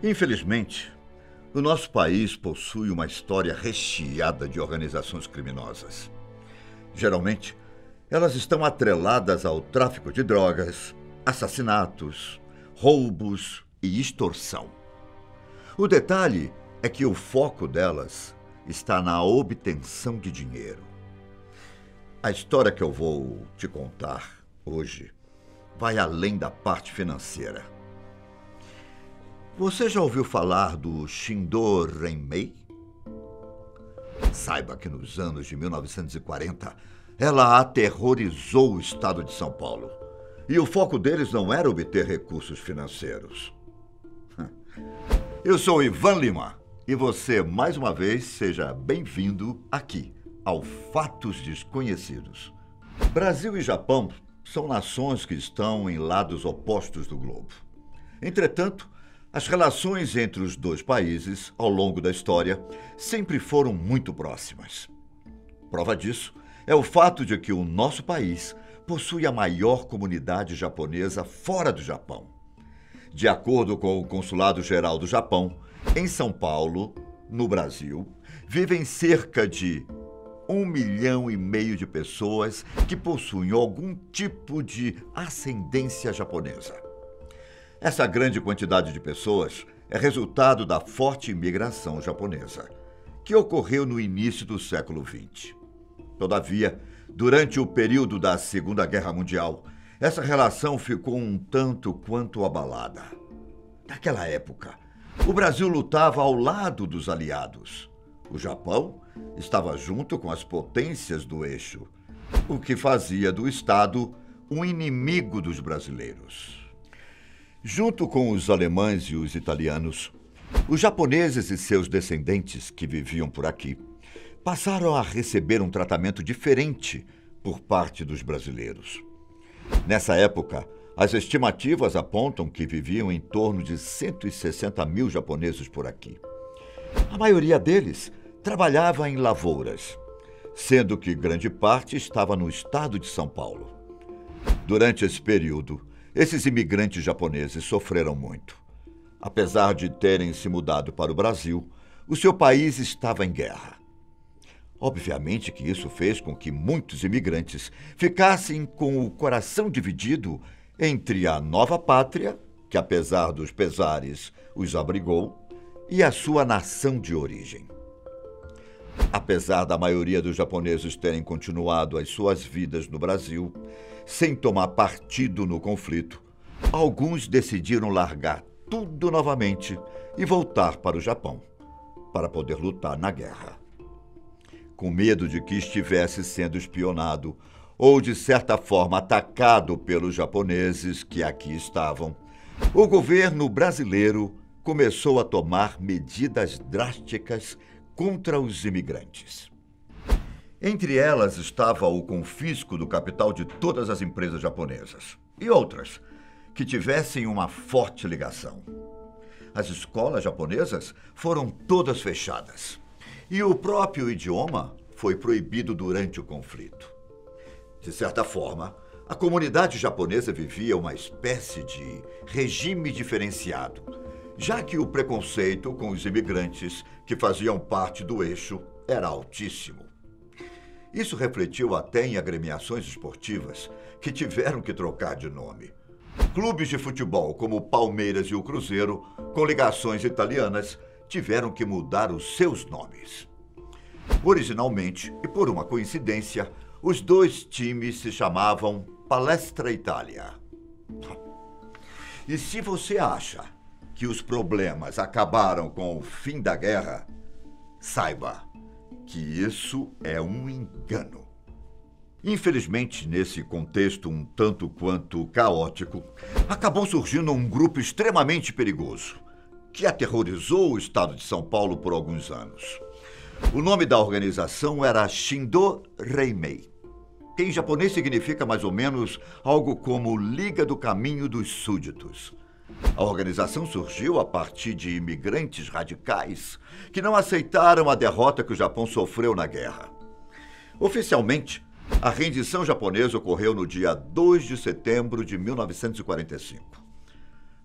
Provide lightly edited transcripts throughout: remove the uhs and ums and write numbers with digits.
Infelizmente, o nosso país possui uma história recheada de organizações criminosas. Geralmente, elas estão atreladas ao tráfico de drogas, assassinatos, roubos e extorsão. O detalhe é que o foco delas está na obtenção de dinheiro. A história que eu vou te contar hoje vai além da parte financeira. Você já ouviu falar do Shindo Renmei? Saiba que nos anos de 1940, ela aterrorizou o estado de São Paulo. E o foco deles não era obter recursos financeiros. Eu sou Ivan Lima e você, mais uma vez, seja bem-vindo aqui ao Fatos Desconhecidos. Brasil e Japão são nações que estão em lados opostos do globo. Entretanto, as relações entre os dois países, ao longo da história, sempre foram muito próximas. Prova disso é o fato de que o nosso país possui a maior comunidade japonesa fora do Japão. De acordo com o Consulado-Geral do Japão, em São Paulo, no Brasil, vivem cerca de 1,5 milhão de pessoas que possuem algum tipo de ascendência japonesa. Essa grande quantidade de pessoas é resultado da forte imigração japonesa, que ocorreu no início do século XX. Todavia, durante o período da Segunda Guerra Mundial, essa relação ficou um tanto quanto abalada. Naquela época, o Brasil lutava ao lado dos aliados. O Japão estava junto com as potências do eixo, o que fazia do Estado um inimigo dos brasileiros. Junto com os alemães e os italianos, os japoneses e seus descendentes que viviam por aqui passaram a receber um tratamento diferente por parte dos brasileiros. Nessa época, as estimativas apontam que viviam em torno de 160 mil japoneses por aqui. A maioria deles trabalhava em lavouras, sendo que grande parte estava no estado de São Paulo. Durante esse período, esses imigrantes japoneses sofreram muito. Apesar de terem se mudado para o Brasil, o seu país estava em guerra. Obviamente que isso fez com que muitos imigrantes ficassem com o coração dividido entre a nova pátria, que apesar dos pesares os abrigou, e a sua nação de origem. Apesar da maioria dos japoneses terem continuado as suas vidas no Brasil, sem tomar partido no conflito, alguns decidiram largar tudo novamente e voltar para o Japão, para poder lutar na guerra. Com medo de que estivesse sendo espionado ou, de certa forma, atacado pelos japoneses que aqui estavam, o governo brasileiro começou a tomar medidas drásticas contra os imigrantes. Entre elas estava o confisco do capital de todas as empresas japonesas e outras que tivessem uma forte ligação. As escolas japonesas foram todas fechadas e o próprio idioma foi proibido durante o conflito. De certa forma, a comunidade japonesa vivia uma espécie de regime diferenciado, já que o preconceito com os imigrantes que faziam parte do eixo era altíssimo. Isso refletiu até em agremiações esportivas que tiveram que trocar de nome. Clubes de futebol como o Palmeiras e o Cruzeiro, com ligações italianas, tiveram que mudar os seus nomes. Originalmente, e por uma coincidência, os dois times se chamavam Palestra Itália. E se você acha que os problemas acabaram com o fim da guerra, saiba que isso é um engano. Infelizmente, nesse contexto um tanto quanto caótico, acabou surgindo um grupo extremamente perigoso, que aterrorizou o estado de São Paulo por alguns anos. O nome da organização era Shindo Renmei, que em japonês significa mais ou menos algo como Liga do Caminho dos Súditos. A organização surgiu a partir de imigrantes radicais que não aceitaram a derrota que o Japão sofreu na guerra. Oficialmente, a rendição japonesa ocorreu no dia 2 de setembro de 1945.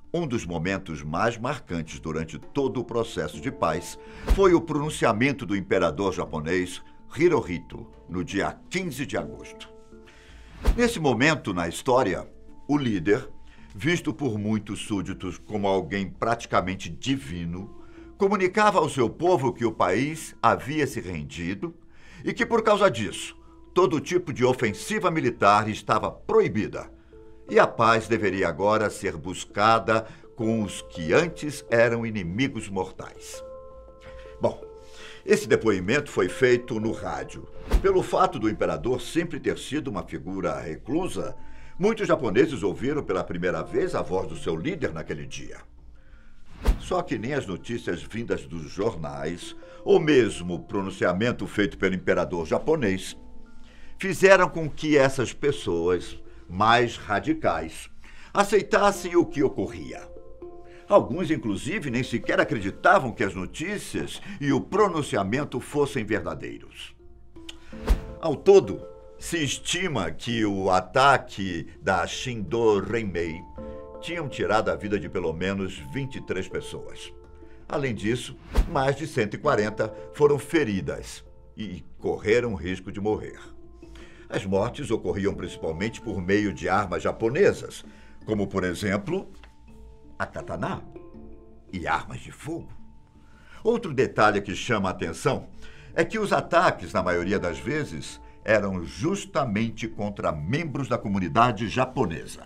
Um dos momentos mais marcantes durante todo o processo de paz foi o pronunciamento do imperador japonês Hirohito, no dia 15 de agosto. Nesse momento na história, o líder, visto por muitos súditos como alguém praticamente divino, comunicava ao seu povo que o país havia se rendido e que, por causa disso, todo tipo de ofensiva militar estava proibida e a paz deveria agora ser buscada com os que antes eram inimigos mortais. Bom, esse depoimento foi feito no rádio. Pelo fato do imperador sempre ter sido uma figura reclusa, muitos japoneses ouviram pela primeira vez a voz do seu líder naquele dia. Só que nem as notícias vindas dos jornais, ou mesmo o pronunciamento feito pelo imperador japonês, fizeram com que essas pessoas mais radicais aceitassem o que ocorria. Alguns, inclusive, nem sequer acreditavam que as notícias e o pronunciamento fossem verdadeiros. Ao todo, se estima que o ataque da Shindo Renmei tinham tirado a vida de pelo menos 23 pessoas. Além disso, mais de 140 foram feridas e correram risco de morrer. As mortes ocorriam principalmente por meio de armas japonesas, como, por exemplo, a katana e armas de fogo. Outro detalhe que chama a atenção é que os ataques, na maioria das vezes, eram justamente contra membros da comunidade japonesa.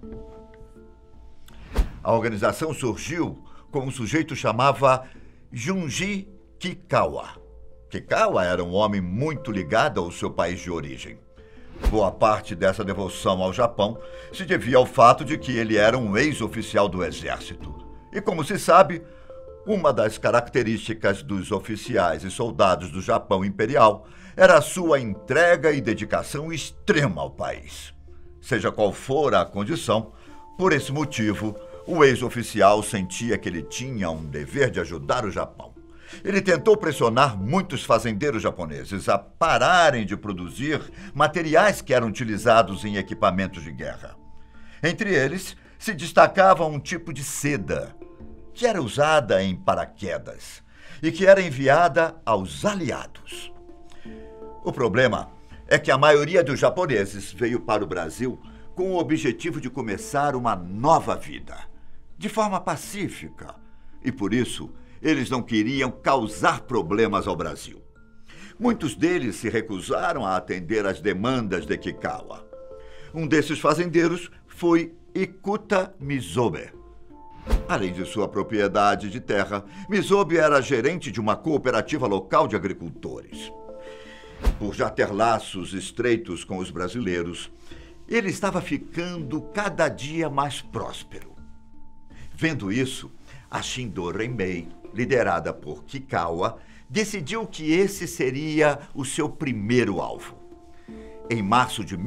A organização surgiu com um sujeito chamado Junji Kikawa. Kikawa era um homem muito ligado ao seu país de origem. Boa parte dessa devoção ao Japão se devia ao fato de que ele era um ex-oficial do exército. E como se sabe, uma das características dos oficiais e soldados do Japão imperial era a sua entrega e dedicação extrema ao país. Seja qual for a condição, por esse motivo, o ex-oficial sentia que ele tinha um dever de ajudar o Japão. Ele tentou pressionar muitos fazendeiros japoneses a pararem de produzir materiais que eram utilizados em equipamentos de guerra. Entre eles, se destacava um tipo de seda, que era usada em paraquedas e que era enviada aos aliados. O problema é que a maioria dos japoneses veio para o Brasil com o objetivo de começar uma nova vida, de forma pacífica, e por isso eles não queriam causar problemas ao Brasil. Muitos deles se recusaram a atender às demandas de Kikawa. Um desses fazendeiros foi Ikuta Mizobe. Além de sua propriedade de terra, Mizobe era gerente de uma cooperativa local de agricultores. Por já ter laços estreitos com os brasileiros, ele estava ficando cada dia mais próspero. Vendo isso, a Shindo Renmei, liderada por Kikawa, decidiu que esse seria o seu primeiro alvo. Em março de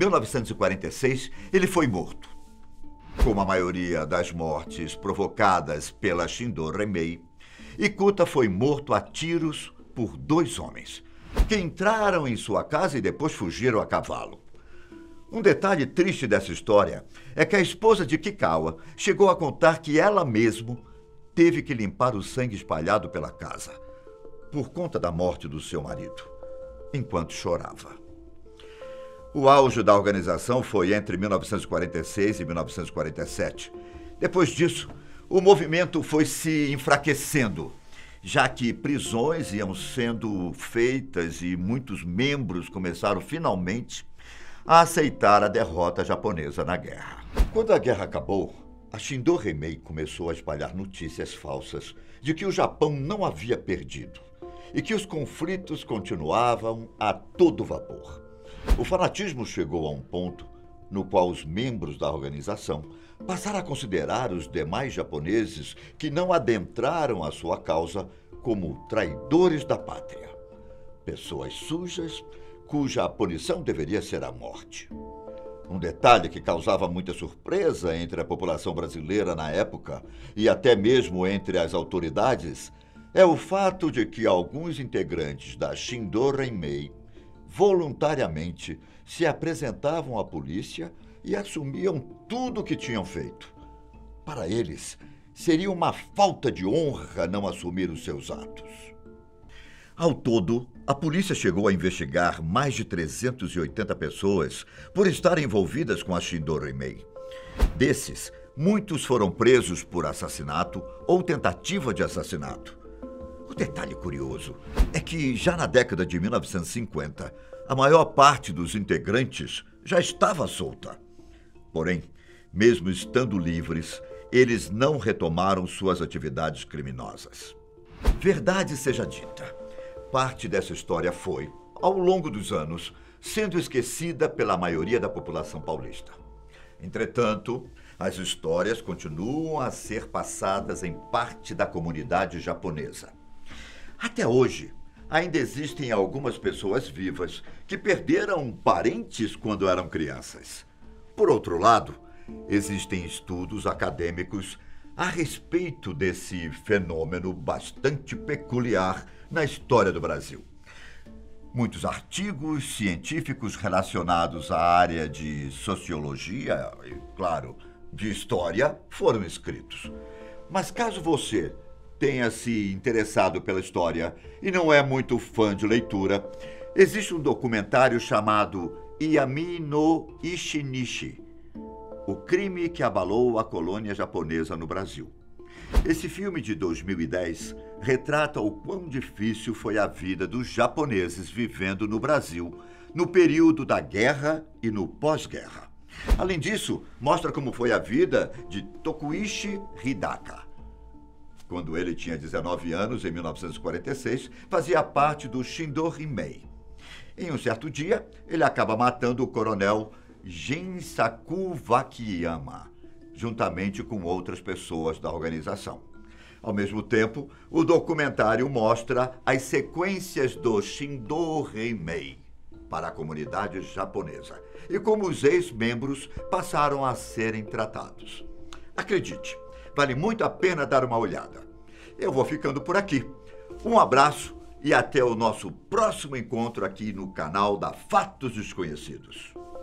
1946, ele foi morto. Como a maioria das mortes provocadas pela Shindo Renmei, Ikuta foi morto a tiros por 2 homens, que entraram em sua casa e depois fugiram a cavalo. Um detalhe triste dessa história é que a esposa de Kikawa chegou a contar que ela mesma teve que limpar o sangue espalhado pela casa, por conta da morte do seu marido, enquanto chorava. O auge da organização foi entre 1946 e 1947. Depois disso, o movimento foi se enfraquecendo, já que prisões iam sendo feitas e muitos membros começaram finalmente a aceitar a derrota japonesa na guerra. Quando a guerra acabou, a Shindo Renmei começou a espalhar notícias falsas de que o Japão não havia perdido e que os conflitos continuavam a todo vapor. O fanatismo chegou a um ponto no qual os membros da organização passaram a considerar os demais japoneses que não adentraram a sua causa como traidores da pátria, pessoas sujas cuja punição deveria ser a morte. Um detalhe que causava muita surpresa entre a população brasileira na época e até mesmo entre as autoridades é o fato de que alguns integrantes da Shindo Renmei voluntariamente se apresentavam à polícia e assumiam tudo o que tinham feito. Para eles, seria uma falta de honra não assumir os seus atos. Ao todo, a polícia chegou a investigar mais de 380 pessoas por estarem envolvidas com a Shindorei. Desses, muitos foram presos por assassinato ou tentativa de assassinato. O detalhe curioso é que, já na década de 1950, a maior parte dos integrantes já estava solta. Porém, mesmo estando livres, eles não retomaram suas atividades criminosas. Verdade seja dita, parte dessa história foi, ao longo dos anos, sendo esquecida pela maioria da população paulista. Entretanto, as histórias continuam a ser passadas em parte da comunidade japonesa. Até hoje, ainda existem algumas pessoas vivas que perderam parentes quando eram crianças. Por outro lado, existem estudos acadêmicos a respeito desse fenômeno bastante peculiar na história do Brasil. Muitos artigos científicos relacionados à área de sociologia e, claro, de história foram escritos. Mas caso você tenha se interessado pela história e não é muito fã de leitura, existe um documentário chamado Yami no Ishinishi, o crime que abalou a colônia japonesa no Brasil. Esse filme de 2010 retrata o quão difícil foi a vida dos japoneses vivendo no Brasil no período da guerra e no pós-guerra. Além disso, mostra como foi a vida de Tokuichi Hidaka. Quando ele tinha 19 anos, em 1946, fazia parte do Shindorei. Em um certo dia, ele acaba matando o coronel Gensaku Wakiyama, juntamente com outras pessoas da organização. Ao mesmo tempo, o documentário mostra as sequências do Shindorei para a comunidade japonesa e como os ex-membros passaram a serem tratados. Acredite, vale muito a pena dar uma olhada. Eu vou ficando por aqui. Um abraço e até o nosso próximo encontro aqui no canal da Fatos Desconhecidos.